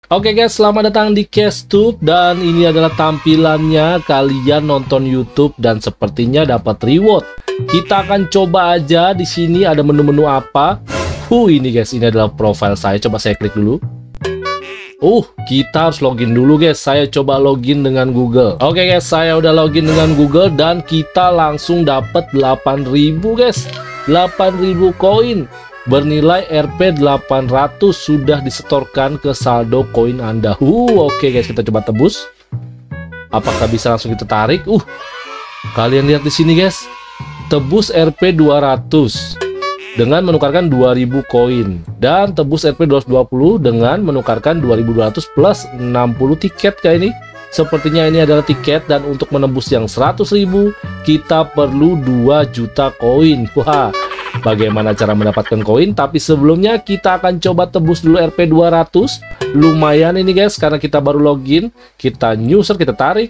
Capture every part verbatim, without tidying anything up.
Oke guys, selamat datang di Castube dan ini adalah tampilannya. Kalian nonton YouTube dan sepertinya dapat reward. Kita akan coba aja di sini ada menu-menu apa. Huh, ini guys, ini adalah profile saya. Coba saya klik dulu. Uh, kita harus login dulu guys. Saya coba login dengan Google. Oke guys, saya udah login dengan Google dan kita langsung dapat delapan ribu guys. delapan ribu koin. Bernilai R P delapan ratus sudah disetorkan ke saldo koin Anda. Uh, oke guys, kita coba tebus. Apakah bisa langsung kita tarik? Uh, kalian lihat di sini guys. Tebus R P dua ratus dengan menukarkan dua ribu koin dan tebus R P dua ratus dua puluh dengan menukarkan dua ribu dua ratus plus enam puluh tiket kayak ini. Sepertinya ini adalah tiket dan untuk menembus yang seratus ribu kita perlu dua juta koin. Wah, bagaimana cara mendapatkan koin? Tapi sebelumnya kita akan coba tebus dulu R P dua ratus. Lumayan ini guys, karena kita baru login. Kita user, kita tarik.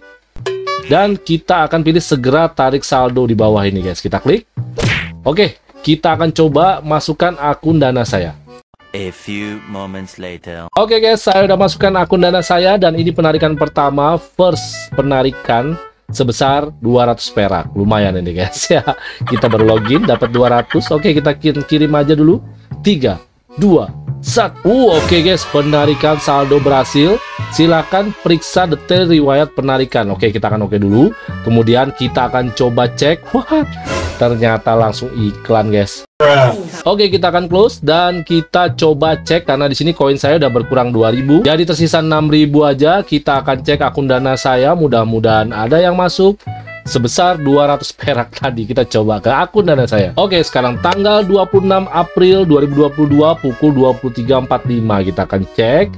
Dan kita akan pilih segera tarik saldo di bawah ini guys. Kita klik. Oke, kita akan coba masukkan akun Dana saya. A few moments later. Oke guys, saya udah masukkan akun Dana saya dan ini penarikan pertama, first penarikan sebesar dua ratus perak. Lumayan ini guys ya. Kita baru login dapat dua ratus. Oke, kita kirim aja dulu. tiga, dua, satu. Uh, oke guys, penarikan saldo berhasil. Silakan periksa detail riwayat penarikan. Oke, kita akan oke dulu. Kemudian kita akan coba cek. Wah, ternyata langsung iklan guys. Oke, kita akan close dan kita coba cek karena di sini koin saya udah berkurang dua ribu. Jadi tersisa enam ribu aja. Kita akan cek akun Dana saya. Mudah-mudahan ada yang masuk sebesar dua ratus perak tadi. Kita coba ke akun Dana saya. Oke, sekarang tanggal dua puluh enam April dua ribu dua puluh dua pukul dua puluh tiga empat puluh lima. Kita akan cek.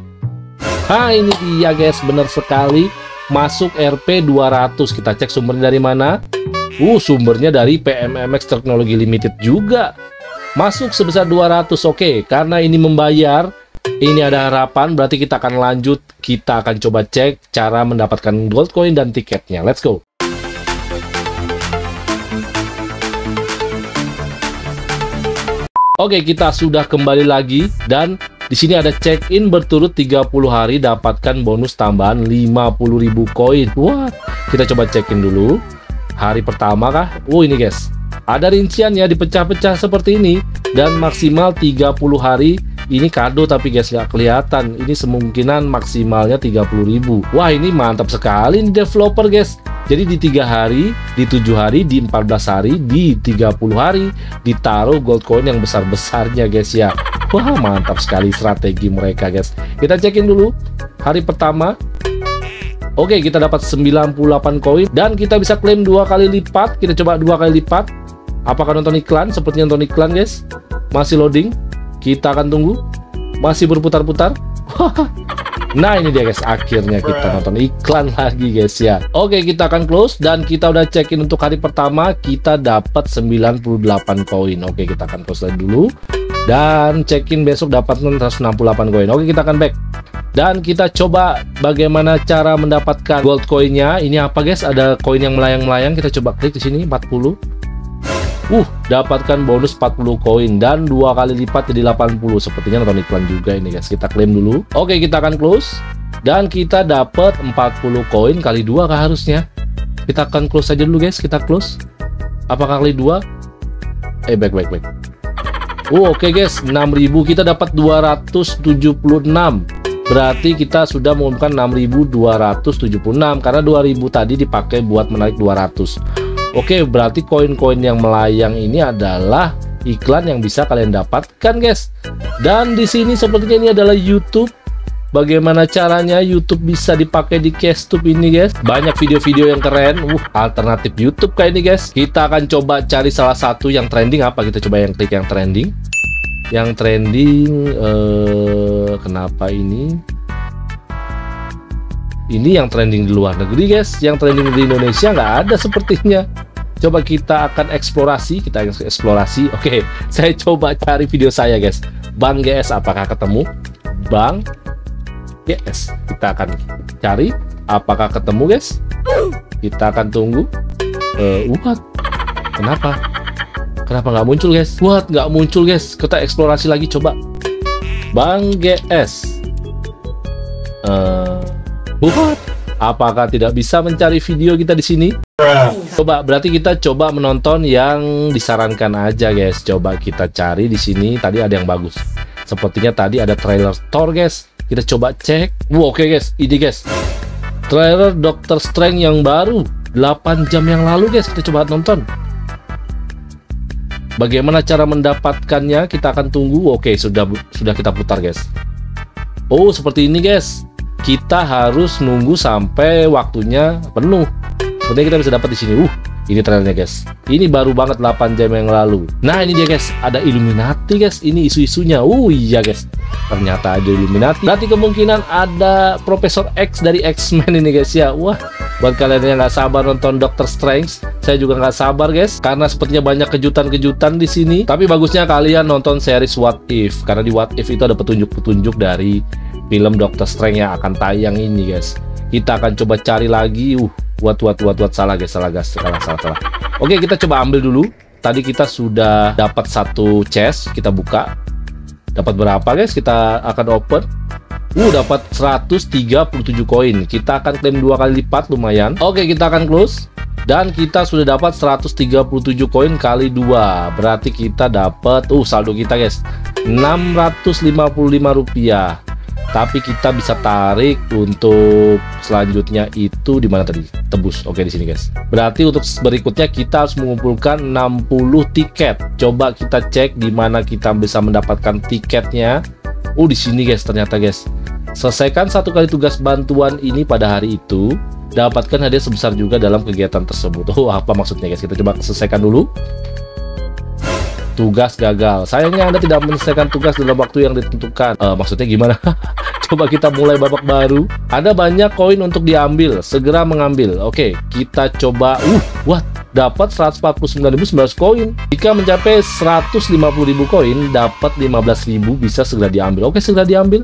Nah, ini dia guys, benar sekali masuk R P dua ratus. Kita cek sumbernya dari mana. Uh, sumbernya dari P M M X Teknologi Limited juga. Masuk sebesar dua ratus. Oke, karena ini membayar, ini ada harapan, berarti kita akan lanjut. Kita akan coba cek cara mendapatkan gold coin dan tiketnya. Let's go. Oke, kita sudah kembali lagi dan di sini ada check-in berturut tiga puluh hari dapatkan bonus tambahan lima puluh ribu koin. Wah, kita coba check-in dulu. Hari pertama kah? Oh, ini guys. Ada rinciannya dipecah-pecah seperti ini dan maksimal tiga puluh hari. Ini kado tapi guys nggak kelihatan. Ini semungkinan maksimalnya tiga puluh ribu. Wah, ini mantap sekali nih developer guys. Jadi di tiga hari, di tujuh hari, di empat belas hari, di tiga puluh hari ditaruh gold coin yang besar-besarnya guys ya. Wah, mantap sekali strategi mereka guys. Kita cekin dulu hari pertama. Oke, kita dapat sembilan puluh delapan koin dan kita bisa klaim dua kali lipat. Kita coba dua kali lipat. Apakah nonton iklan? Sepertinya nonton iklan guys. Masih loading. Kita akan tunggu. Masih berputar-putar. Nah, ini dia guys, akhirnya kita nonton iklan lagi guys ya. Oke, kita akan close dan kita udah check-in untuk hari pertama. Kita dapat sembilan puluh delapan koin. Oke, kita akan close lagi dulu. Dan check-in besok dapat seratus enam puluh delapan koin. Oke, kita akan back. Dan kita coba bagaimana cara mendapatkan gold coinnya. Ini apa guys? Ada koin yang melayang-melayang. Kita coba klik di sini empat puluh. Uh, dapatkan bonus empat puluh koin dan dua kali lipat jadi delapan puluh. Sepertinya nonton iklan juga ini guys. Kita klaim dulu. Oke, kita akan close dan kita dapat empat puluh koin kali dua kah harusnya. Kita akan close aja dulu guys. Kita close. Apakah kali dua? Eh, back back back. Oh, oke okay guys, enam ribu kita dapat dua ratus tujuh puluh enam. Berarti kita sudah mengumumkan enam ribu dua ratus tujuh puluh enam karena dua ribu tadi dipakai buat menarik dua ratus. Oke, berarti koin-koin yang melayang ini adalah iklan yang bisa kalian dapatkan guys. Dan di sini sepertinya ini adalah YouTube. Bagaimana caranya YouTube bisa dipakai di Castube ini guys? Banyak video-video yang keren. Uh, alternatif YouTube kayak ini guys. Kita akan coba cari salah satu yang trending apa. Kita coba yang klik yang trending. Yang trending eh, kenapa ini? Ini yang trending di luar negeri guys. Yang trending di Indonesia nggak ada sepertinya. Coba kita akan eksplorasi. Kita akan eksplorasi. Oke, saya coba cari video saya guys. Bang G S, apakah ketemu? Bang G S. Kita akan cari. Apakah ketemu guys? Kita akan tunggu. Uh, what? Kenapa? Kenapa nggak muncul guys? What? Nggak muncul guys. Kita eksplorasi lagi coba. Bang G S. Uh, what? Apakah tidak bisa mencari video kita di sini? Coba, berarti kita coba menonton yang disarankan aja, guys. Coba kita cari di sini. Tadi ada yang bagus. Sepertinya tadi ada trailer Thor, guys. Kita coba cek. Wow, oke, okay, guys. Ini, guys. Trailer Doctor Strange yang baru. delapan jam yang lalu, guys. Kita coba nonton. Bagaimana cara mendapatkannya? Kita akan tunggu. Oke, okay, sudah sudah kita putar, guys. Oh, seperti ini, guys. Kita harus nunggu sampai waktunya penuh. Sepertinya kita bisa dapat di sini. Uh, ini trailernya, guys. Ini baru banget delapan jam yang lalu. Nah, ini dia, guys. Ada Illuminati, guys. Ini isu-isunya. Uh, iya, guys. Ternyata ada Illuminati. Berarti kemungkinan ada Profesor X dari X-Men ini, guys, ya. Wah, buat kalian yang nggak sabar nonton Doctor Strange, saya juga nggak sabar, guys. Karena sepertinya banyak kejutan-kejutan di sini. Tapi bagusnya kalian nonton series What If. Karena di What If itu ada petunjuk-petunjuk dari film Doctor Strange yang akan tayang ini, guys. Kita akan coba cari lagi. Uh, Wat, wat, wat, wat, salah, guys, salah, guys, salah, salah, salah. Oke, kita coba ambil dulu. Tadi kita sudah dapat satu chest, kita buka. Dapat berapa, guys? Kita akan open. Uh, dapat seratus tiga puluh tujuh koin. Kita akan klaim dua kali lipat, lumayan. Oke, kita akan close. Dan kita sudah dapat seratus tiga puluh tujuh koin kali dua. Berarti kita dapat, uh, saldo kita, guys, enam ratus lima puluh lima rupiah. Tapi kita bisa tarik untuk selanjutnya itu di mana tadi? Tebus. Oke, di sini, guys. Berarti untuk berikutnya kita harus mengumpulkan enam puluh tiket. Coba kita cek di mana kita bisa mendapatkan tiketnya. Oh, di sini, guys, ternyata, guys. Selesaikan satu kali tugas bantuan ini pada hari itu. Dapatkan hadiah sebesar juga dalam kegiatan tersebut. Oh, apa maksudnya, guys? Kita coba selesaikan dulu. Tugas gagal. Sayangnya Anda tidak menyelesaikan tugas dalam waktu yang ditentukan. Uh, maksudnya gimana? Coba kita mulai babak baru. Ada banyak koin untuk diambil. Segera mengambil. Oke, kita coba. Uh, what? Dapat seratus empat puluh sembilan ribu sembilan ratus koin. Jika mencapai seratus lima puluh ribu koin, dapat lima belas ribu, bisa segera diambil. Oke, segera diambil.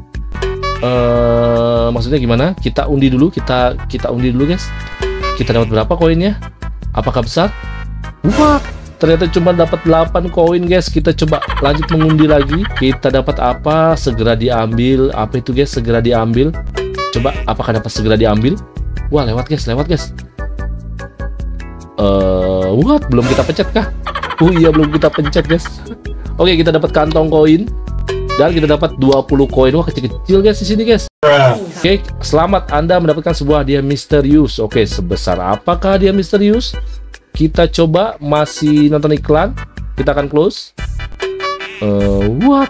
Uh, maksudnya gimana? Kita undi dulu. Kita kita undi dulu, guys. Kita dapat berapa koinnya? Apakah besar? What? Ternyata cuma dapat delapan koin, guys. Kita coba lanjut mengundi lagi. Kita dapat apa? Segera diambil. Apa itu, guys? Segera diambil. Coba apakah dapat segera diambil? Wah, lewat, guys, lewat, guys. Eh, uh, what? Belum kita pencet kah? Oh iya, belum kita pencet, guys. Oke, kita dapat kantong koin dan kita dapat dua puluh koin. Wah, kecil-kecil, guys, di sini, guys. Oke, selamat, Anda mendapatkan sebuah hadiah misterius. Oke, sebesar apakah hadiah misterius? Kita coba, masih nonton iklan. Kita akan close. Uh, what?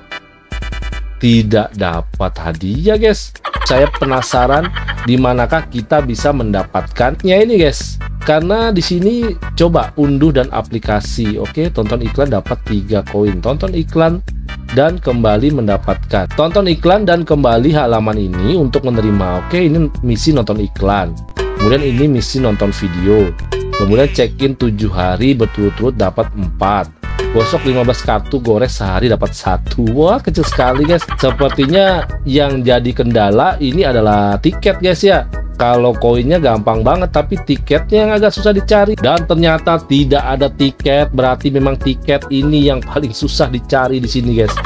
Tidak dapat hadiah, guys. Saya penasaran di manakah kita bisa mendapatkannya ini, guys. Karena di sini coba unduh dan aplikasi. Oke, tonton iklan dapat tiga koin. Tonton iklan dan kembali mendapatkan. Tonton iklan dan kembali halaman ini untuk menerima. Oke, ini misi nonton iklan. Kemudian ini misi nonton video. Kemudian check-in tujuh hari berturut-turut dapat empat. Gosok lima belas kartu, gores sehari dapat satu. Wah, kecil sekali, guys. Sepertinya yang jadi kendala ini adalah tiket, guys, ya. Kalau koinnya gampang banget, tapi tiketnya yang agak susah dicari. Dan ternyata tidak ada tiket, berarti memang tiket ini yang paling susah dicari di sini, guys.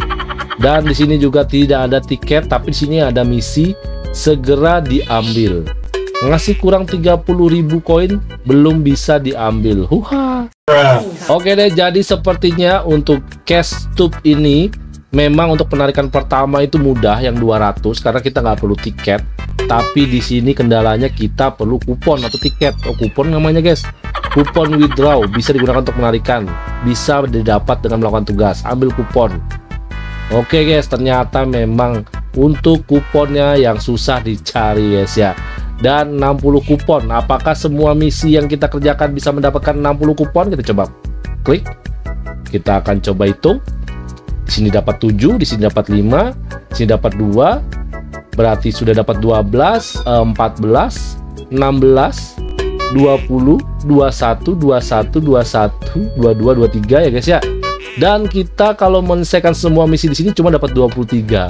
Dan di sini juga tidak ada tiket, tapi di sini ada misi segera diambil. Ngasih kurang tiga puluh ribu koin belum bisa diambil. Huha. Oke deh, jadi sepertinya untuk cash tube ini memang untuk penarikan pertama itu mudah, yang dua ratus, karena kita nggak perlu tiket. Tapi di sini kendalanya kita perlu kupon atau tiket. Oh, kupon namanya, guys. Kupon withdraw bisa digunakan untuk menarikan. Bisa didapat dengan melakukan tugas. Ambil kupon. Oke, guys, ternyata memang untuk kuponnya yang susah dicari, guys, ya. Dan enam puluh kupon. Apakah semua misi yang kita kerjakan bisa mendapatkan enam puluh kupon? Kita coba klik. Kita akan coba hitung. Di sini dapat tujuh, di sini dapat lima, di sini dapat dua. Berarti sudah dapat dua belas, empat belas, enam belas, dua puluh, dua puluh satu, dua puluh satu, dua puluh satu, dua puluh dua, dua puluh tiga, ya, guys, ya. Dan kita kalau menyelesaikan semua misi di sini cuma dapat dua puluh tiga.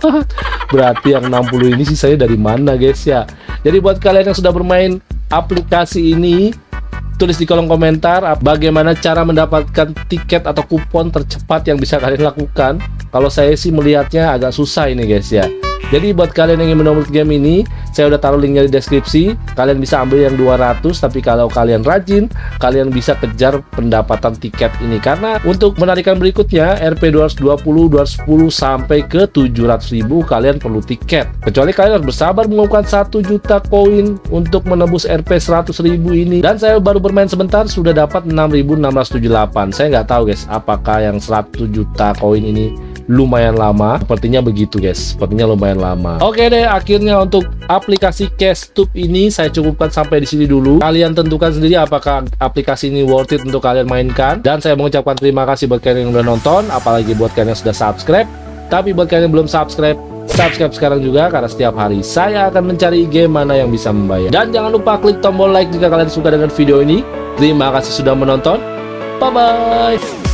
Berarti yang enam puluh ini sisanya dari mana, guys, ya? Jadi buat kalian yang sudah bermain aplikasi ini, tulis di kolom komentar bagaimana cara mendapatkan tiket atau kupon tercepat yang bisa kalian lakukan. Kalau saya sih melihatnya agak susah ini, guys, ya. Jadi buat kalian yang ingin mendownload game ini, saya udah taruh linknya di deskripsi. Kalian bisa ambil yang dua ratus, tapi kalau kalian rajin, kalian bisa kejar pendapatan tiket ini. Karena untuk menarikan berikutnya R P dua ratus dua puluh, dua ratus sepuluh sampai ke tujuh ratus ribu kalian perlu tiket. Kecuali kalian harus bersabar mengumpulkan satu juta koin untuk menembus R P seratus ribu ini. Dan saya baru bermain sebentar sudah dapat enam ribu enam ratus tujuh puluh delapan. Saya nggak tahu guys, apakah yang seratus juta koin ini lumayan lama. Sepertinya begitu guys, sepertinya lumayan lama. Oke deh, akhirnya untuk aplikasi Cashtup ini saya cukupkan sampai di sini dulu. Kalian tentukan sendiri apakah aplikasi ini worth it untuk kalian mainkan. Dan saya mengucapkan terima kasih buat kalian yang udah nonton, apalagi buat kalian yang sudah subscribe. Tapi buat kalian yang belum subscribe, subscribe sekarang juga, karena setiap hari saya akan mencari game mana yang bisa membayar. Dan jangan lupa klik tombol like jika kalian suka dengan video ini. Terima kasih sudah menonton. Bye bye.